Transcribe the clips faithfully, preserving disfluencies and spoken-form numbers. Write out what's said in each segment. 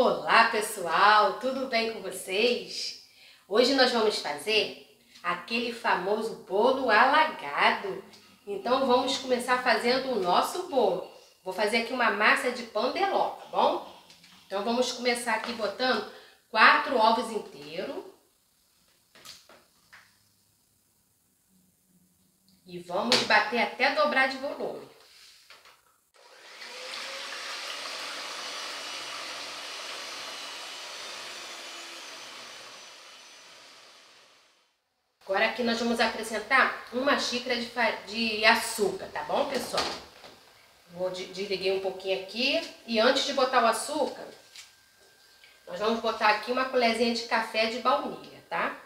Olá pessoal, tudo bem com vocês? Hoje nós vamos fazer aquele famoso bolo alagado. Então vamos começar fazendo o nosso bolo. Vou fazer aqui uma massa de pão de ló, tá bom? Então vamos começar aqui botando quatro ovos inteiros. E vamos bater até dobrar de volume. Agora aqui nós vamos acrescentar uma xícara de, de açúcar, tá bom, pessoal? Vou desliguei um pouquinho aqui. E antes de botar o açúcar, nós vamos botar aqui uma colherzinha de café de baunilha, tá?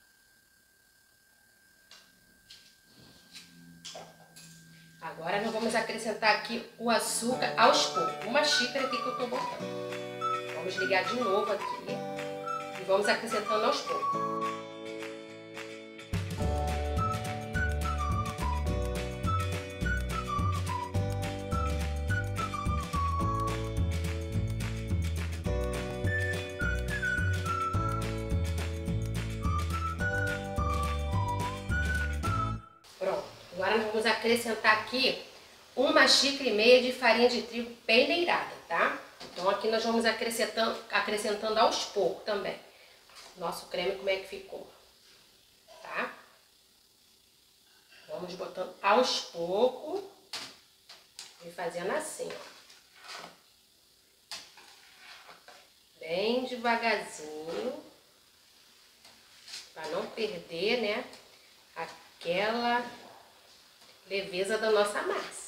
Agora nós vamos acrescentar aqui o açúcar aos poucos. Uma xícara aqui que eu tô botando. Vamos ligar de novo aqui. E vamos acrescentando aos poucos. Pronto, agora nós vamos acrescentar aqui uma xícara e meia de farinha de trigo peneirada, tá? Então aqui nós vamos acrescentando, acrescentando aos poucos também. Nosso creme como é que ficou, tá? Vamos botando aos poucos e fazendo assim, ó. Bem devagarzinho, para não perder, né, aquela leveza da nossa massa.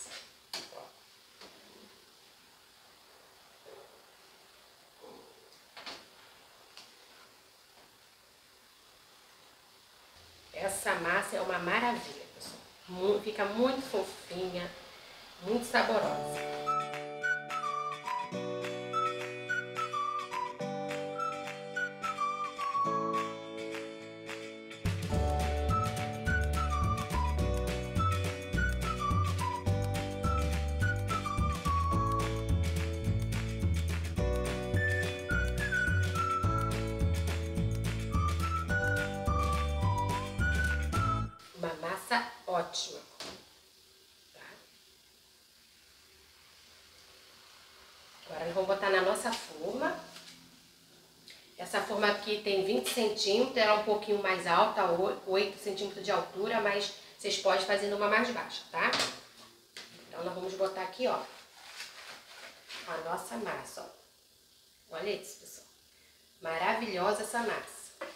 Essa massa é uma maravilha, pessoal. Fica muito fofinha, muito saborosa. Uma massa ótima. Tá? Agora nós vamos botar na nossa forma. Essa forma aqui tem vinte centímetros, ela é um pouquinho mais alta, oito centímetros de altura, mas vocês podem fazer numa mais baixa, tá? Então nós vamos botar aqui, ó, a nossa massa, ó. Olha isso, pessoal. Maravilhosa essa massa.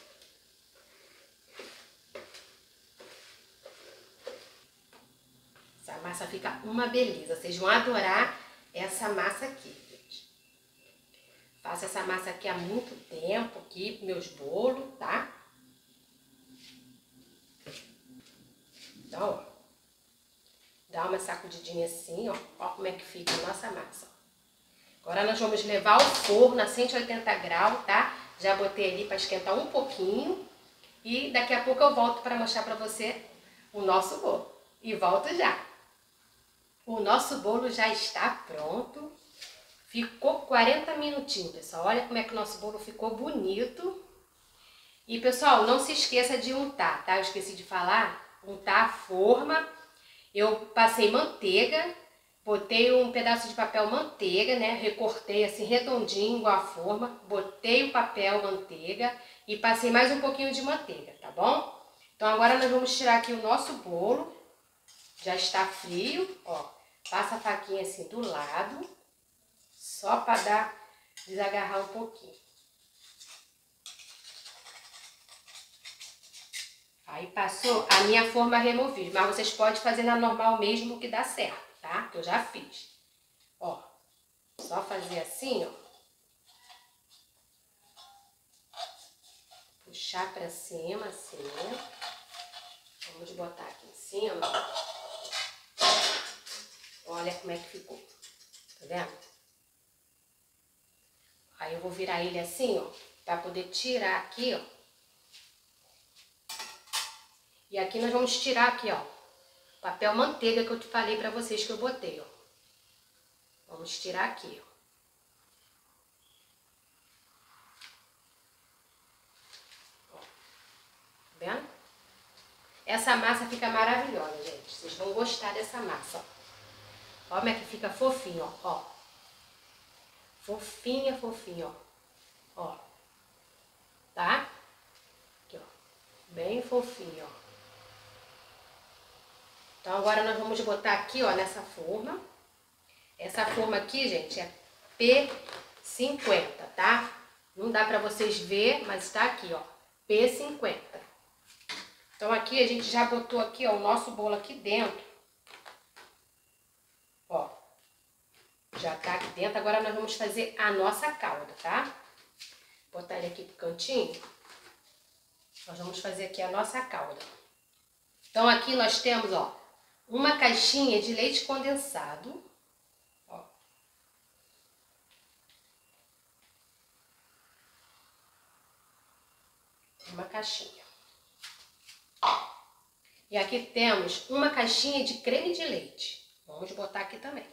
Essa massa fica uma beleza. Vocês vão adorar essa massa aqui, gente. Faço essa massa aqui há muito tempo, aqui, meus bolos, tá? Então, ó. Dá uma sacudidinha assim, ó. Ó como é que fica a nossa massa, ó. Agora nós vamos levar ao forno a cento e oitenta graus, tá? Já botei ali para esquentar um pouquinho. E daqui a pouco eu volto para mostrar para você o nosso bolo. E volto já. O nosso bolo já está pronto. Ficou quarenta minutinhos, pessoal. Olha como é que o nosso bolo ficou bonito. E, pessoal, não se esqueça de untar, tá? Eu esqueci de falar. Untar a forma. Eu passei manteiga. Botei um pedaço de papel manteiga, né? Recortei assim redondinho, igual a forma. Botei o papel manteiga e passei mais um pouquinho de manteiga, tá bom? Então, agora nós vamos tirar aqui o nosso bolo. Já está frio, ó. Passa a faquinha assim do lado, só para dar, desagarrar um pouquinho. Aí passou a minha forma removível, mas vocês podem fazer na normal mesmo que dá certo, tá? Que eu já fiz. Ó, só fazer assim, ó. Puxar para cima, assim. Vamos botar aqui em cima. Olha como é que ficou, tá vendo? Aí eu vou virar ele assim, ó, pra poder tirar aqui, ó. E aqui nós vamos tirar aqui, ó, papel manteiga que eu te falei pra vocês que eu botei, ó. Vamos tirar aqui, ó. essa massa fica maravilhosa, gente. Vocês vão gostar dessa massa, ó. Ó como é que fica fofinho, ó. ó. Fofinha, fofinha, ó. Ó. Tá? Aqui, ó. Bem fofinho, ó. Então agora nós vamos botar aqui, ó, nessa forma. Essa forma aqui, gente, é P cinquenta, tá? Não dá pra vocês ver, mas tá aqui, ó. P cinquenta. Então aqui a gente já botou aqui, ó, o nosso bolo aqui dentro. Ó. Já tá aqui dentro. Agora nós vamos fazer a nossa calda, tá? Botar ele aqui pro cantinho. Nós vamos fazer aqui a nossa calda. Então aqui nós temos, ó, uma caixinha de leite condensado. Ó. Uma caixinha. E aqui temos uma caixinha de creme de leite. Vamos botar aqui também.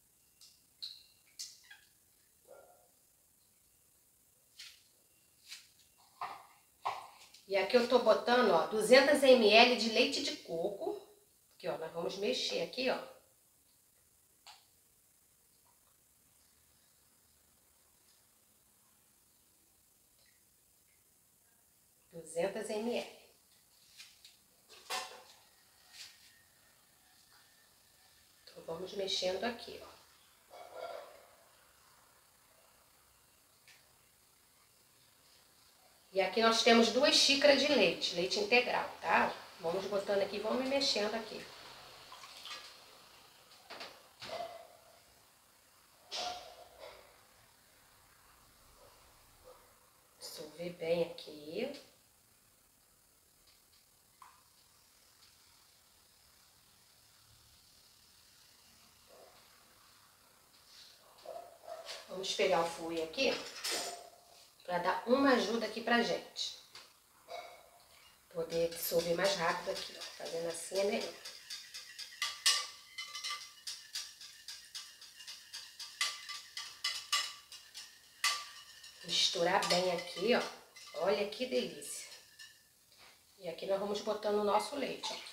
E aqui eu tô botando, ó, duzentos mililitros de leite de coco. Aqui, ó, nós vamos mexer aqui, ó. duzentos mililitros. Então vamos mexendo aqui, ó. E aqui nós temos duas xícaras de leite, leite integral, tá? Vamos botando aqui, vamos mexendo aqui. Dissolver bem aqui. Vamos pegar o fouet aqui, para dar uma ajuda aqui pra gente. Poder dissolver mais rápido aqui, ó. Fazendo assim é melhor. Misturar bem aqui, ó. Olha que delícia. E aqui nós vamos botando o nosso leite, ó.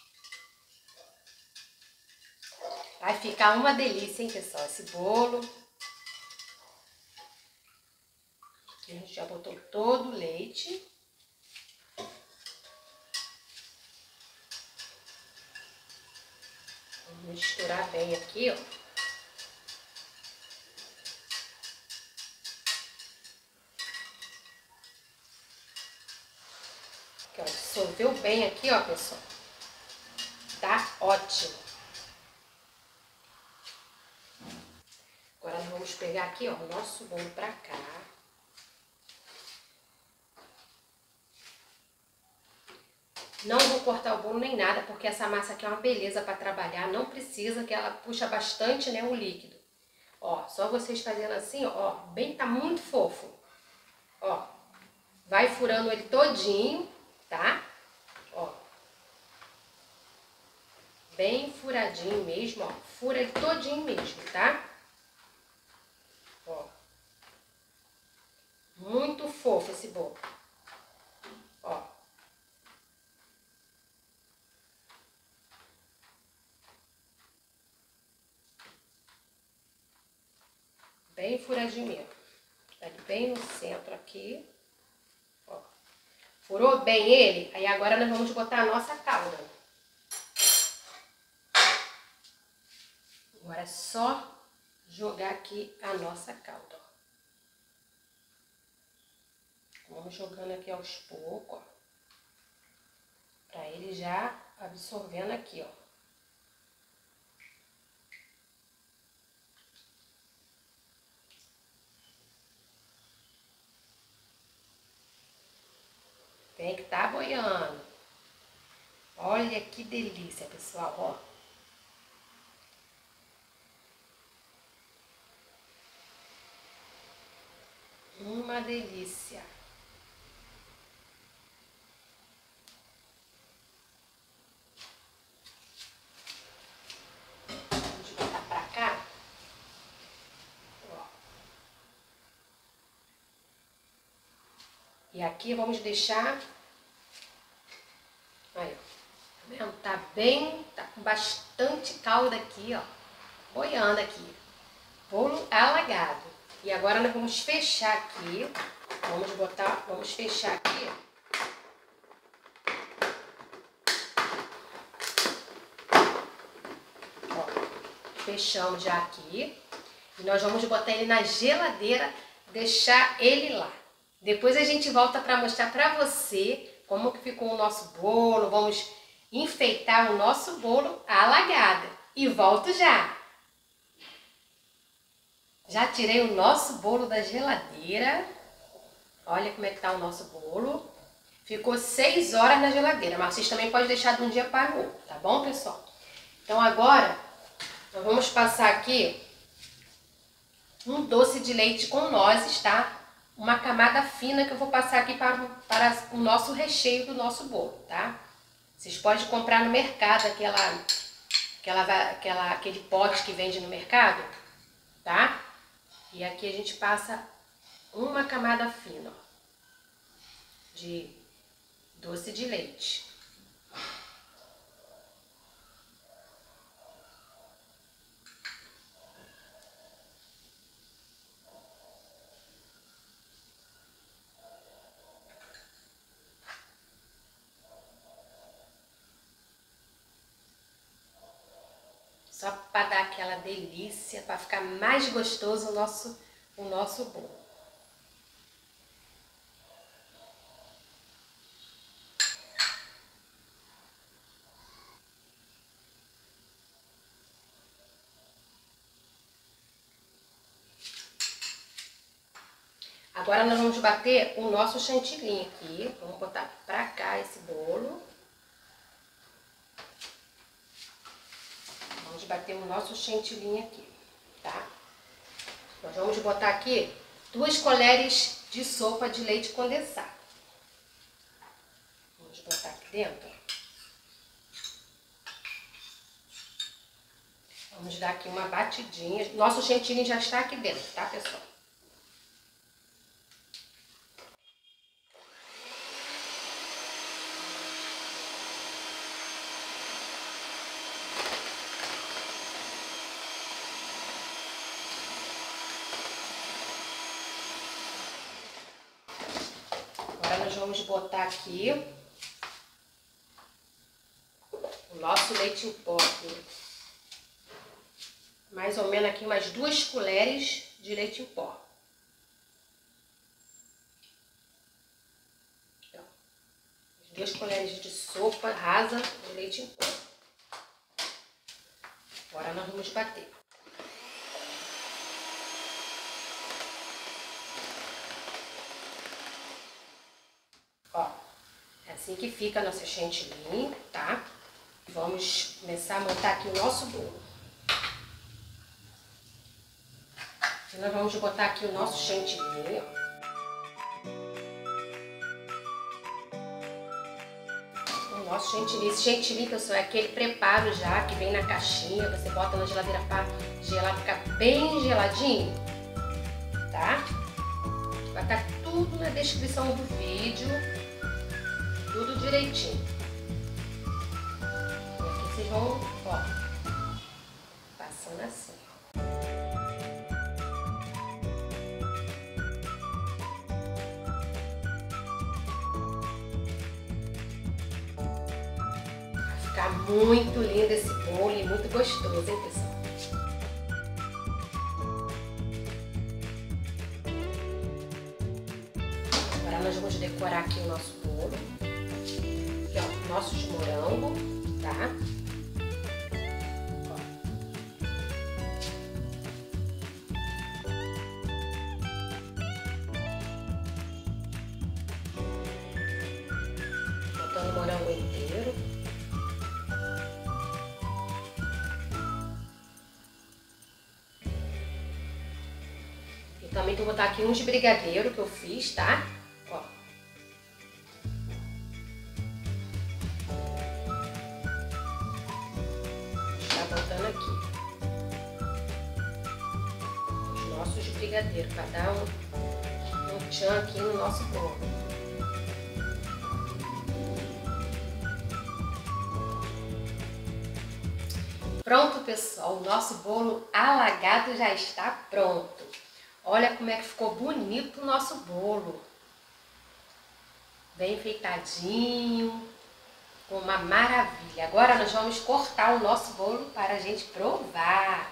Vai ficar uma delícia, hein, pessoal, esse bolo. Aqui a gente já botou todo o leite. Vamos misturar bem aqui, ó. Aqui, ó, dissolveu bem aqui, ó, pessoal. Tá ótimo. Agora nós vamos pegar aqui, ó, o nosso bolo pra cá. Não vou cortar o bolo nem nada, porque essa massa aqui é uma beleza para trabalhar. Não precisa, que ela puxa bastante, né, o líquido. Ó, só vocês fazendo assim, ó, bem, tá muito fofo. Ó, vai furando ele todinho, tá? Ó, bem furadinho mesmo, ó. Fura ele todinho mesmo, tá? Ó, muito fofo esse bolo. Ó. Bem furadinho mesmo. Tá bem no centro aqui. Ó. Furou bem ele? Aí agora nós vamos botar a nossa calda. Agora é só jogar aqui a nossa calda, ó. Vamos jogando aqui aos poucos, ó. Pra ele já absorvendo aqui, ó. Tem que tá boiando. Olha que delícia, pessoal, ó. Uma delícia. Vamos botar pra cá. Ó. E aqui vamos deixar... Aí, ó. fervendo, tá bem, tá com bastante calda aqui, ó, boiando aqui. Bolo alagado. E agora nós vamos fechar aqui, vamos botar, vamos fechar aqui. Ó, fechamos já aqui. E nós vamos botar ele na geladeira, deixar ele lá. Depois a gente volta para mostrar para você como que ficou o nosso bolo. Vamos enfeitar o nosso bolo alagado. E volto já. Já tirei o nosso bolo da geladeira. Olha como é que tá o nosso bolo. Ficou seis horas na geladeira, mas vocês também podem deixar de um dia para o outro, tá bom, pessoal? Então agora, nós vamos passar aqui um doce de leite com nozes, tá? Uma camada fina que eu vou passar aqui para, para o nosso recheio do nosso bolo, tá? Vocês podem comprar no mercado aquela, aquela, aquela, aquele pote que vende no mercado, tá? E aqui a gente passa uma camada fina, ó, de doce de leite. Só para dar aquela delícia, para ficar mais gostoso o nosso, o nosso bolo. Agora nós vamos bater o nosso chantilly aqui. Vamos botar para cá esse bolo. Vamos bater o nosso chantilly aqui, tá? Nós vamos botar aqui duas colheres de sopa de leite condensado. Vamos botar aqui dentro. Vamos dar aqui uma batidinha. Nosso chantilly já está aqui dentro, tá, pessoal? Agora nós vamos botar aqui o nosso leite em pó aqui. Mais ou menos aqui umas duas colheres de leite em pó. Então, duas colheres de sopa rasa de leite em pó. Agora nós vamos bater. Ó, é assim que fica a nossa chantilly, tá? Vamos começar a montar aqui o nosso bolo. E nós vamos botar aqui o nosso chantilly, ó. O nosso chantilly. Esse chantilly, pessoal, é aquele preparo já que vem na caixinha. Você bota na geladeira para gelar, ficar bem geladinho, tá? Vai estar tudo na descrição do vídeo. Tudo direitinho. E aqui vocês vão, ó, passando assim. Vai ficar muito lindo esse bolo e muito gostoso, hein, pessoal? Agora nós vamos decorar aqui o nosso bolo. Aqui, ó, nossos de morango, tá? Ó. Botando o morango inteiro. E também vou botar aqui uns de brigadeiro que eu fiz, tá? Ó. Botando aqui os nossos brigadeiros para dar um, um tchan aqui no nosso bolo. Pronto, pessoal, o nosso bolo alagado já está pronto. Olha como é que ficou bonito o nosso bolo. Bem enfeitadinho, com uma maravilha. Agora nós vamos cortar o nosso bolo para a gente provar.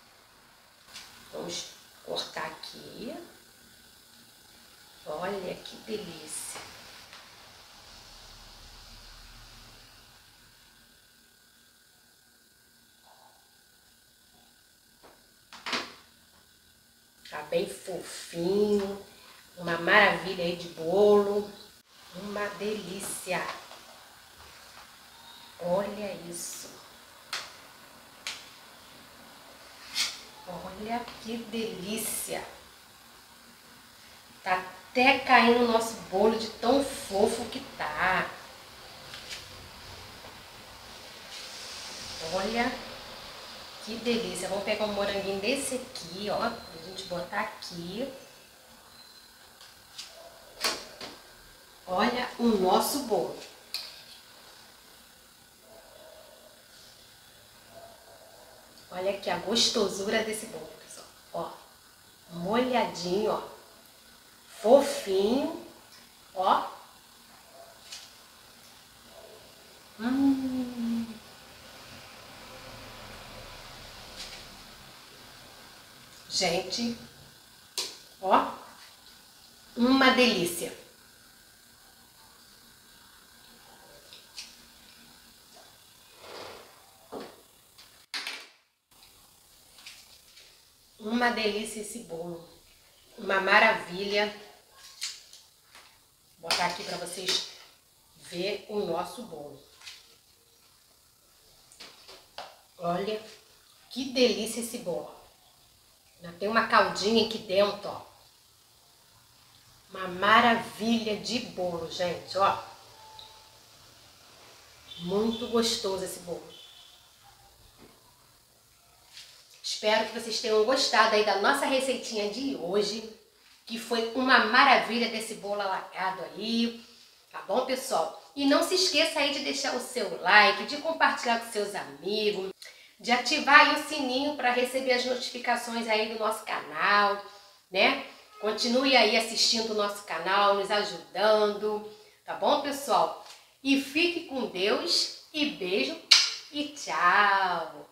Vamos cortar aqui. Olha que delícia. Tá bem fofinho, uma maravilha aí de bolo, uma delícia. Olha isso. Olha que delícia. Tá até caindo o nosso bolo de tão fofo que tá. Olha que delícia. Vamos pegar um moranguinho desse aqui, ó, pra gente botar aqui. Olha o nosso bolo. Olha aqui a gostosura desse bolo, pessoal. Ó, molhadinho, ó. Fofinho, ó. Hum. Gente, ó, uma delícia. Uma delícia esse bolo. Uma maravilha. Vou botar aqui para vocês verem o nosso bolo. Olha que delícia esse bolo. Ainda tem uma caldinha aqui dentro, ó. Uma maravilha de bolo, gente, ó. Muito gostoso esse bolo. Espero que vocês tenham gostado aí da nossa receitinha de hoje, que foi uma maravilha desse bolo alagado aí, tá bom, pessoal? E não se esqueça aí de deixar o seu like, de compartilhar com seus amigos, de ativar aí o sininho para receber as notificações aí do nosso canal, né? Continue aí assistindo o nosso canal, nos ajudando, tá bom, pessoal? E fique com Deus, e beijo, e tchau!